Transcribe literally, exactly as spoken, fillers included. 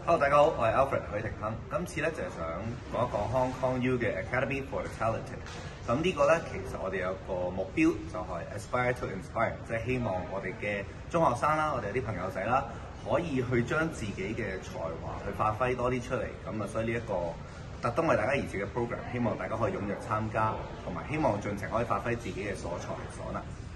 Hello， 大家好，我係 Alfred 許廷鏗。今次咧就係想講一講 Hong Kong U 嘅 Academy for the Talented。咁呢個咧其實我哋有個目標就係 Aspire to Inspire， 即係希望我哋嘅中學生啦，我哋啲朋友仔啦，可以去將自己嘅才華去發揮多啲出嚟。咁啊，所以呢一個特登為大家而設嘅 program， 希望大家可以踴躍參加，同埋希望盡情可以發揮自己嘅所才所能。